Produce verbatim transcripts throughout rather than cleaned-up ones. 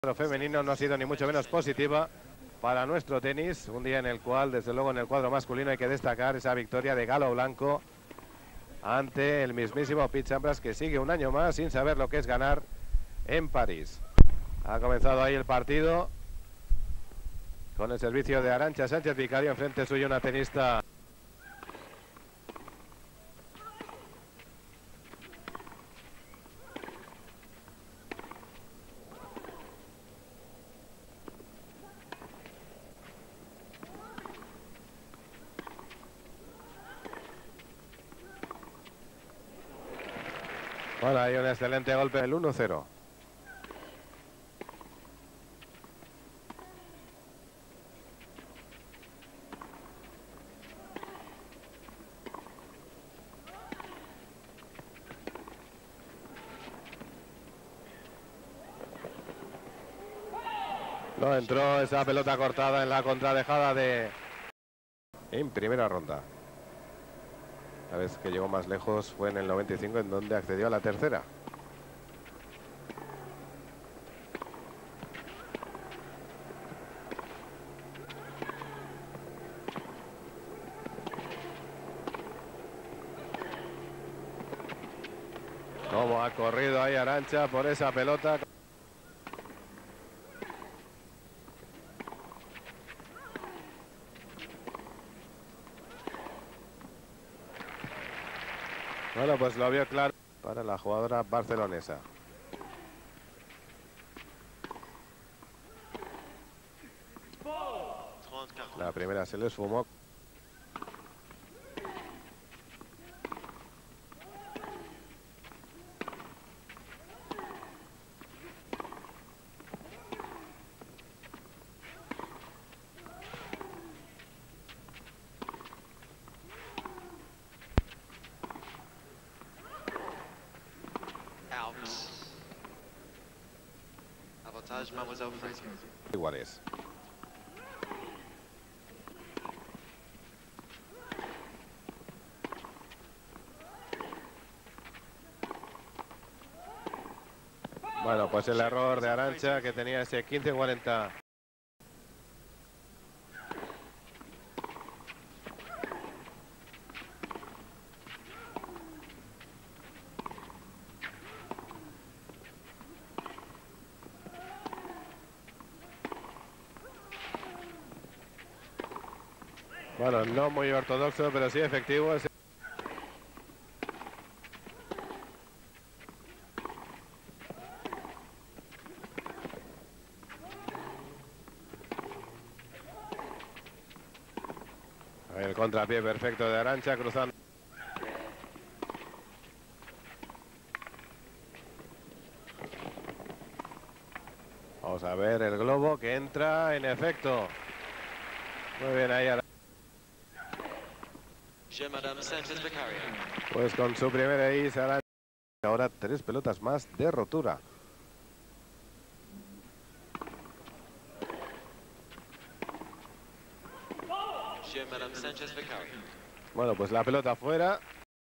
cuadro femenino no ha sido ni mucho menos positiva para nuestro tenis, un día en el cual, desde luego, en el cuadro masculino hay que destacar esa victoria de Galo Blanco ante el mismísimo Pete Sampras, que sigue un año más sin saber lo que es ganar en París. Ha comenzado ahí el partido con el servicio de Arantxa Sánchez Vicario, enfrente suyo una tenista Bueno, hay un excelente golpe, el uno cero. No entró esa pelota cortada en la contradejada de... en primera ronda. La vez que llegó más lejos fue en el noventa y cinco, en donde accedió a la tercera. Cómo ha corrido ahí Arantxa por esa pelota. Bueno, pues lo vio claro para la jugadora barcelonesa. La primera se le esfumó. Iguales. Bueno, pues el error de Arantxa, que tenía ese quince cuarenta. Bueno, no muy ortodoxo, pero sí efectivo. El contrapié perfecto de Arantxa, cruzando. Vamos a ver el globo que entra, en efecto. Muy bien ahí Arantxa. Pues con su primera ace, Arantxa. Ahora tres pelotas más de rotura. Bueno, pues la pelota fuera.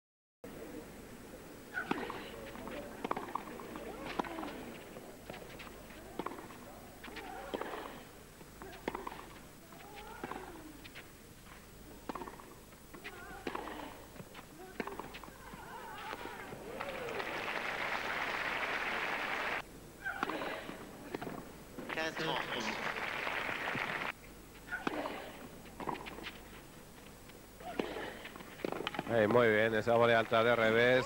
Hey, muy bien, esa volea alta de revés.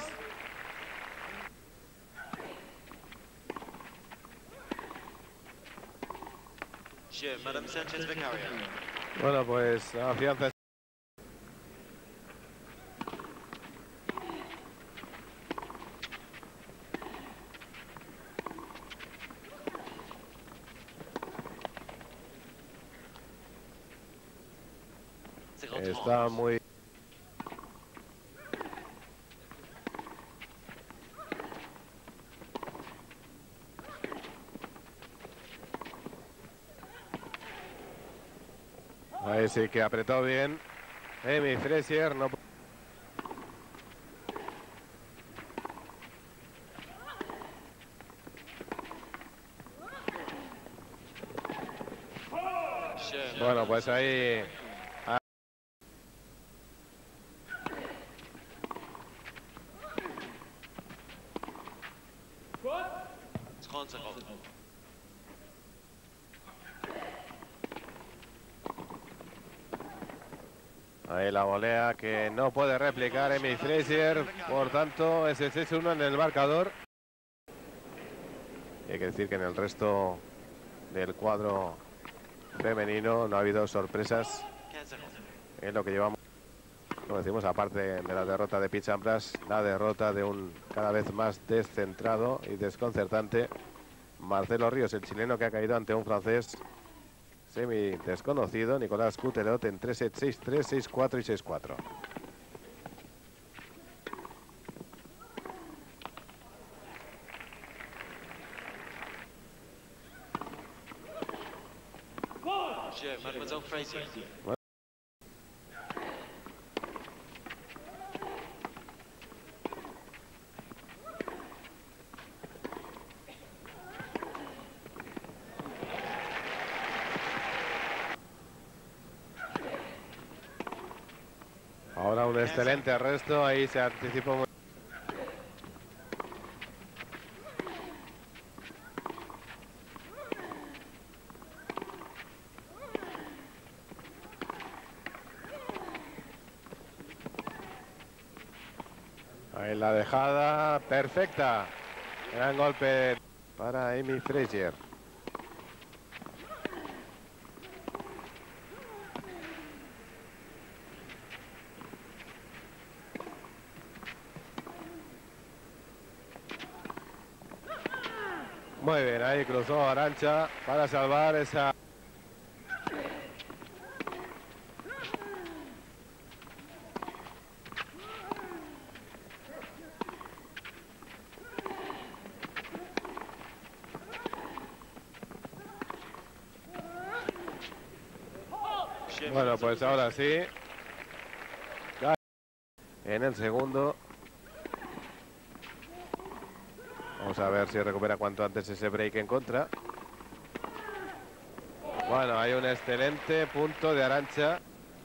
Bueno, pues afianza. Está muy... Ahí sí que apretó bien Amy Frazier. No... Bueno, pues ahí... Ahí la volea que no puede replicar Amy Frazier, por tanto es el seis uno en el marcador. Y hay que decir que en el resto del cuadro femenino no ha habido sorpresas en lo que llevamos. Como decimos, aparte de la derrota de Pete Sampras, la derrota de un cada vez más descentrado y desconcertante Marcelo Ríos, el chileno que ha caído ante un francés semi desconocido, Nicolás Coutelot, en tres sets, seis tres, seis cuatro y seis cuatro. Bueno. Ahora un excelente arresto, ahí se anticipó muy... Ahí la dejada perfecta. Gran golpe para Amy Frazier. Muy bien, ahí cruzó Arantxa para salvar esa... Bueno, pues ahora sí. En el segundo. Vamos a ver si recupera cuanto antes ese break en contra. Bueno, hay un excelente punto de Arantxa.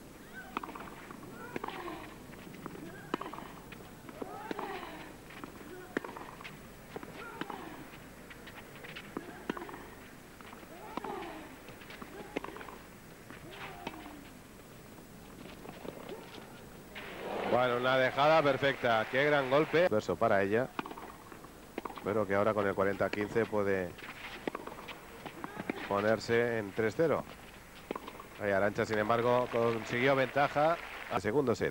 Bueno, una dejada perfecta. Qué gran golpe. Verso para ella. Espero que ahora con el cuarenta quince puede ponerse en tres cero. Ahí Arantxa, sin embargo, consiguió ventaja al segundo set.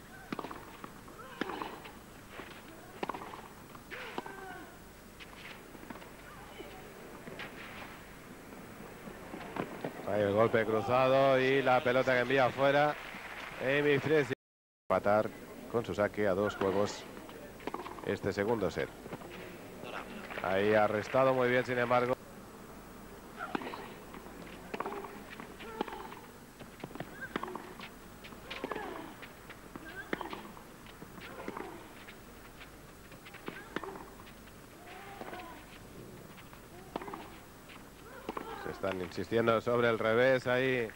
Ahí el golpe cruzado y la pelota que envía afuera. Amy Frazier. Empatar con su saque a dos juegos este segundo set. Ahí arrestado muy bien, sin embargo. Se están insistiendo sobre el revés ahí.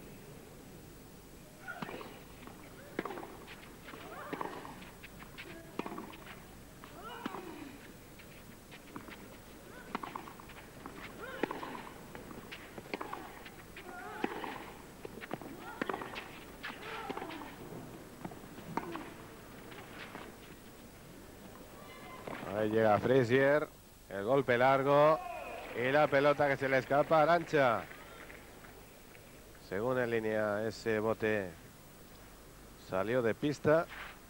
Ahí llega Frazier, el golpe largo y la pelota que se le escapa a Arantxa. Según en línea, ese bote salió de pista.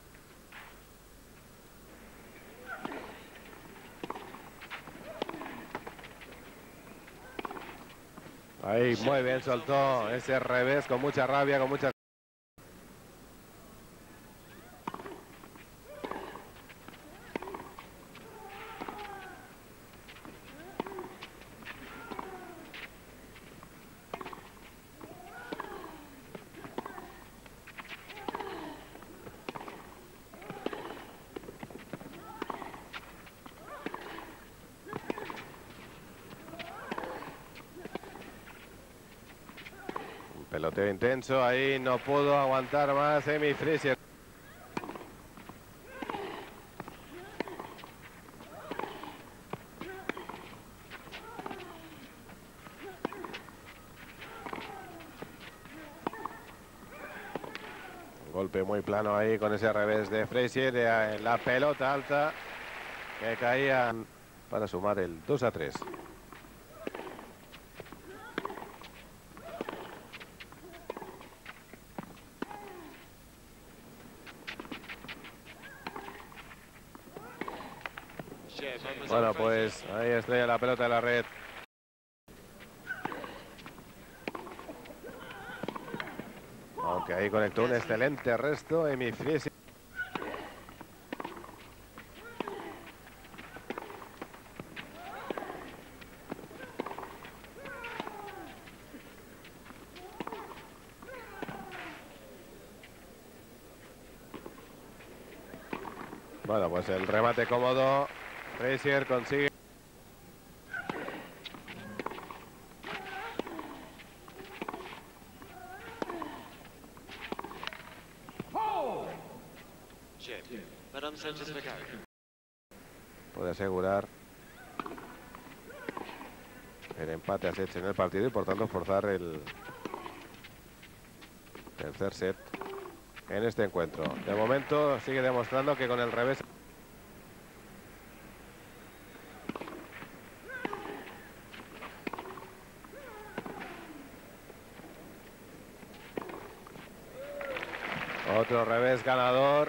Ahí muy bien soltó ese revés con mucha rabia, con mucha... Peloteo intenso, ahí no pudo aguantar más Amy Frazier. Un golpe muy plano ahí con ese revés de Frazier, de la pelota alta que caía para sumar el dos a tres. Bueno, pues ahí estrella la pelota de la red. Aunque ahí conectó un excelente resto Amy Frazier. Bueno, pues el remate cómodo. Frazier consigue. Puede asegurar el empate a sets en el partido y por tanto forzar el tercer set en este encuentro. De momento sigue demostrando que con el revés. Otro revés ganador.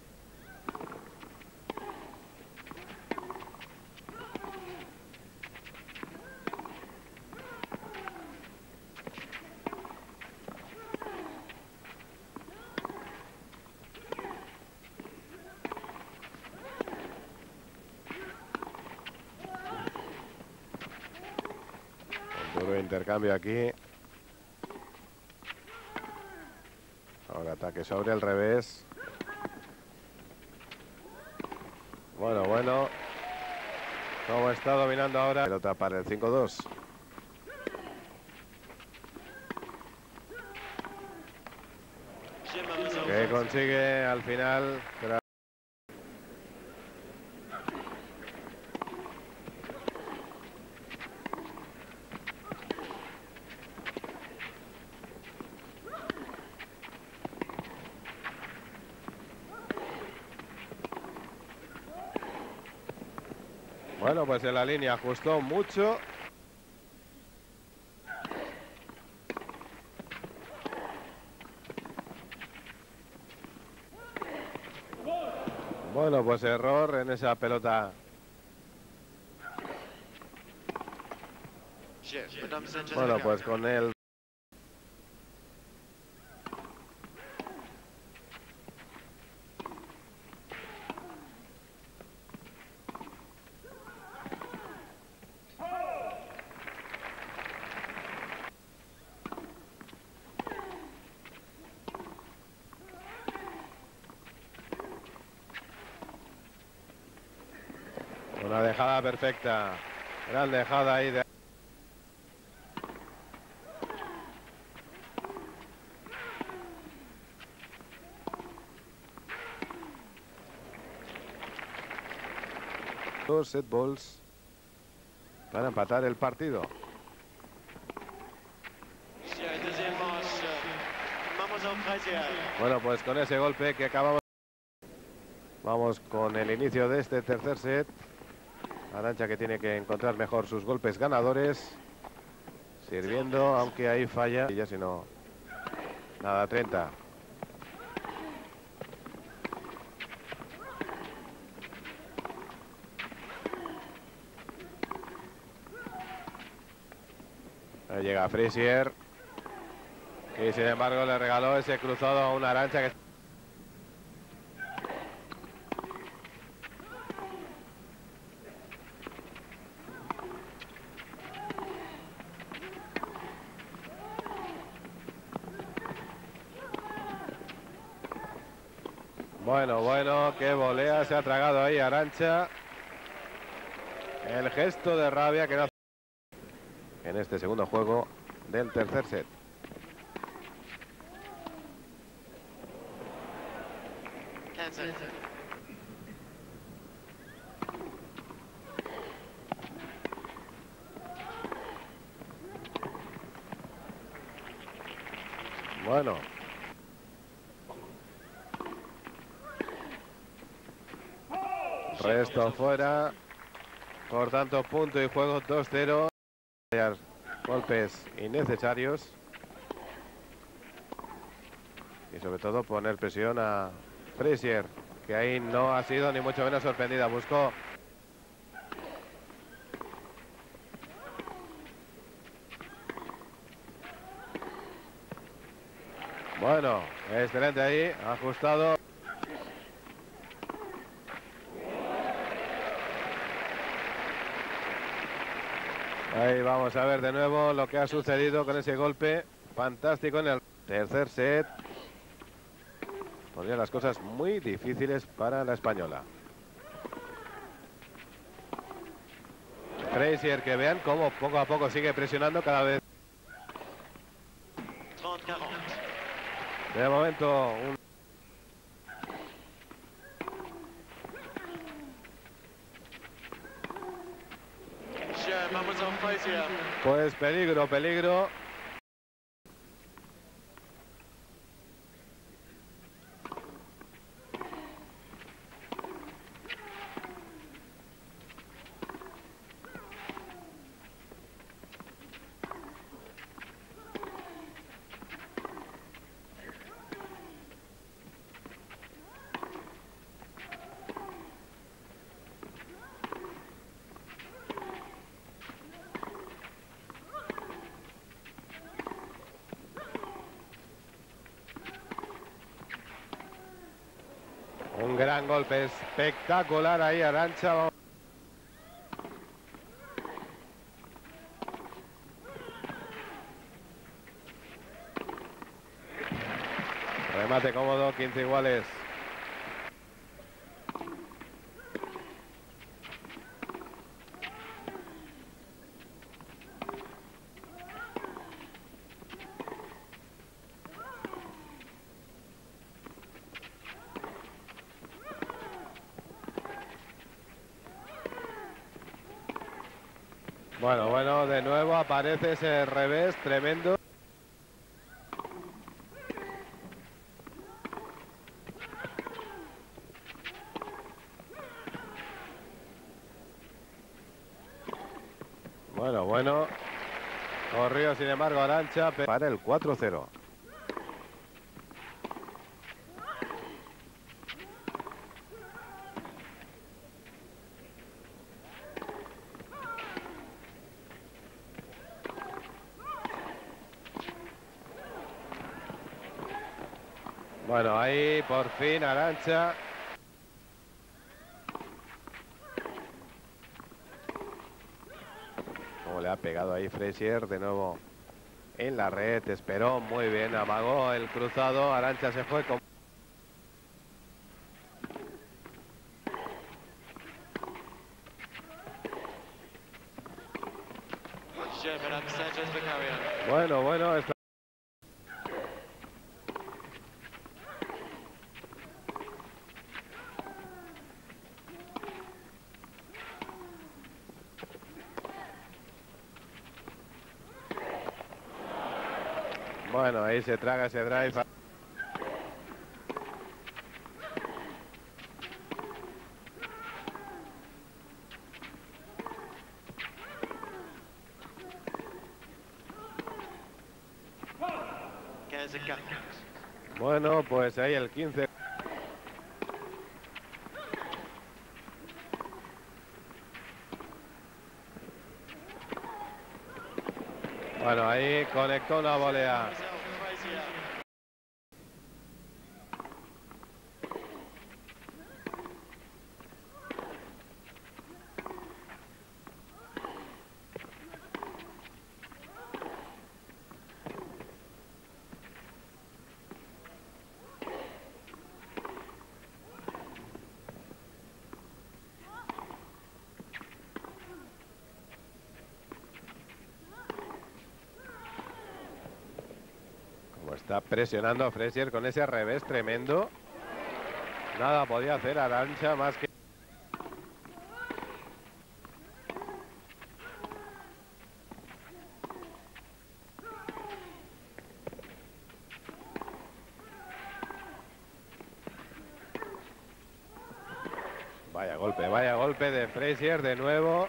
Un duro intercambio aquí. Ahora ataque sobre el revés. Bueno, bueno. Como está dominando ahora. Pelota para el cinco dos. Que consigue al final. Bueno, pues en la línea ajustó mucho. Bueno, pues error en esa pelota. Bueno, pues con él. Una dejada perfecta. Gran dejada ahí de... Dos set balls para empatar el partido. Bueno, pues con ese golpe que acabamos... Vamos con el inicio de este tercer set. Arantxa, que tiene que encontrar mejor sus golpes ganadores. Sirviendo, aunque ahí falla. Y ya si no... Nada, treinta. Ahí llega Frazier. Y sin embargo le regaló ese cruzado a una Arantxa que... Bueno, bueno, qué volea se ha tragado ahí Arantxa. El gesto de rabia que no... En este segundo juego del tercer set. Bueno. Resto fuera. Por tanto, punto y juego dos cero. Golpes innecesarios. Y sobre todo poner presión a Frazier, que ahí no ha sido ni mucho menos sorprendida. Buscó. Bueno, excelente ahí, ajustado. Ahí vamos a ver de nuevo lo que ha sucedido con ese golpe fantástico en el tercer set. Pondría las cosas muy difíciles para la española. Frazier, que vean cómo poco a poco sigue presionando cada vez. De momento, un... pues peligro, peligro. Un gran golpe espectacular ahí, Arantxa. Remate cómodo, quince iguales. Bueno, bueno, de nuevo aparece ese revés tremendo. Bueno, bueno. Corrió, sin embargo, Arantxa para el cuatro cero. Bueno, ahí por fin Arantxa. Como le ha pegado ahí Frazier de nuevo en la red. Esperó muy bien, amagó el cruzado. Arantxa se fue con... Bueno, bueno, esto... Bueno, ahí se traga ese drive. Bueno, pues ahí el quince. Bueno, ahí conectó una volea. Está presionando a Frazier con ese revés tremendo. Nada podía hacer Arantxa más que... Vaya golpe, vaya golpe de Frazier de nuevo.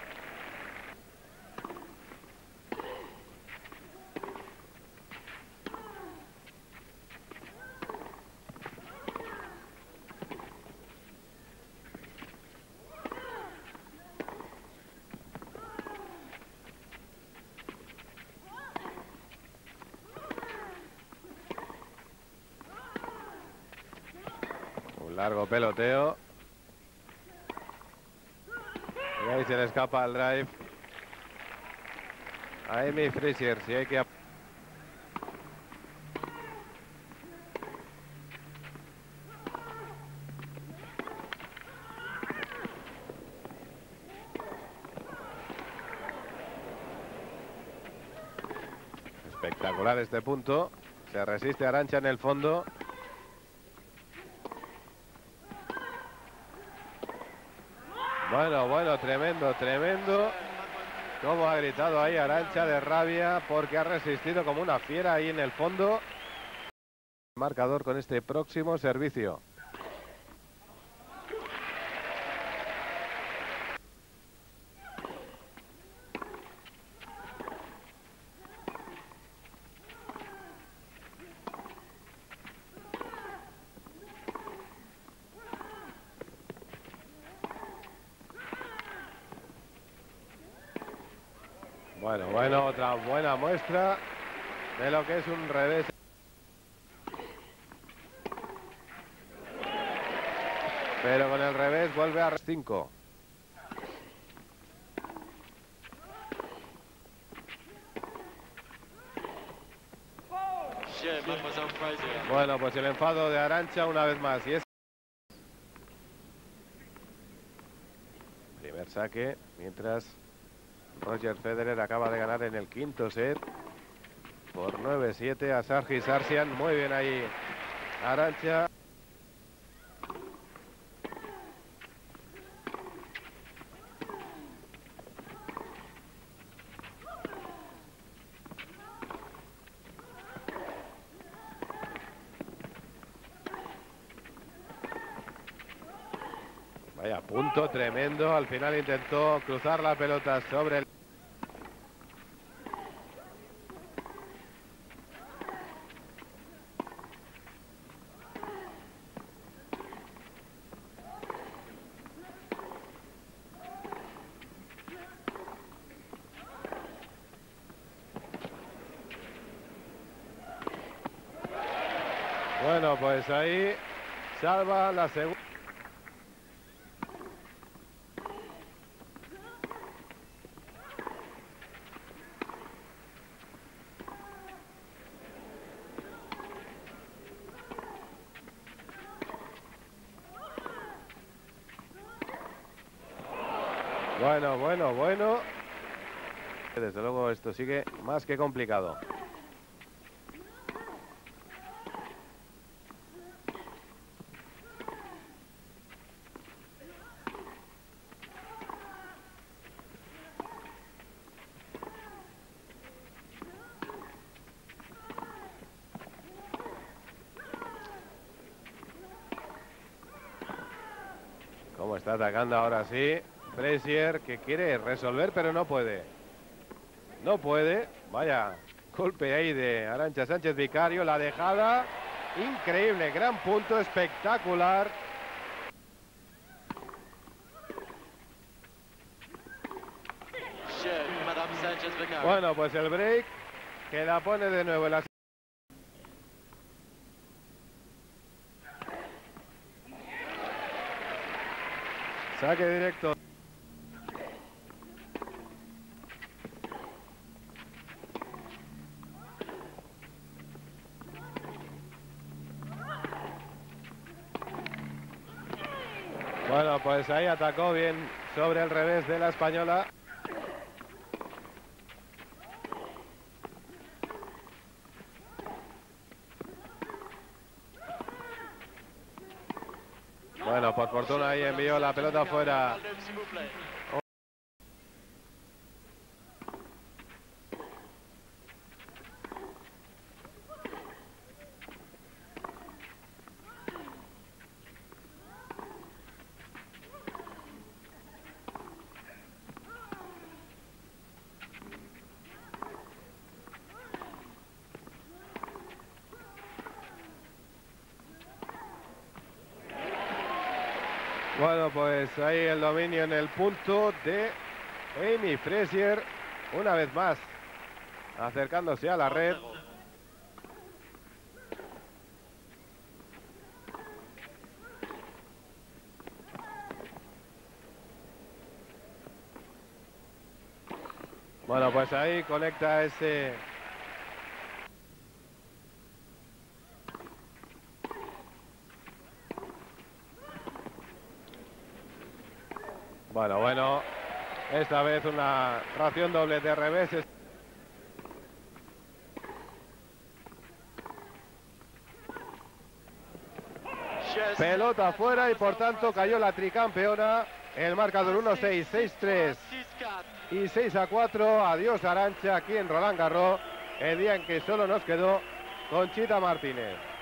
Un largo peloteo. Y ahí se le escapa el drive a Amy Frazier. Si hay que... Espectacular este punto. Se resiste Arantxa en el fondo. Bueno, bueno, tremendo, tremendo. Como ha gritado ahí Arantxa de rabia porque ha resistido como una fiera ahí en el fondo. Marcador con este próximo servicio. Bueno, bueno, otra buena muestra de lo que es un revés. Pero con el revés vuelve a cinco. Bueno, pues el enfado de Arantxa una vez más. Y es primer saque, mientras Roger Federer acaba de ganar en el quinto set por nueve siete a Sargis Sarsian. Muy bien ahí Arantxa. Vaya punto tremendo. Al final intentó cruzar la pelota sobre el... Bueno, pues ahí salva la segunda. Bueno, bueno, bueno. Desde luego esto sigue más que complicado. Cómo está atacando ahora sí Frazier, que quiere resolver pero no puede. No puede. Vaya golpe ahí de Arantxa Sánchez Vicario. La dejada increíble, gran punto, espectacular. Bueno, pues el break que la pone de nuevo en la... Saque directo. Bueno, pues ahí atacó bien sobre el revés de la española. Bueno, por fortuna ahí envió la pelota afuera. Bueno, pues ahí el dominio en el punto de Amy Frazier, una vez más, acercándose a la red. Bueno, pues ahí conecta ese... Bueno, bueno, esta vez una ración doble de reveses. Pelota afuera y por tanto cayó la tricampeona. El marcador uno seis, seis tres y seis a cuatro. Adiós Arantxa aquí en Roland Garros, el día en que solo nos quedó Conchita Martínez.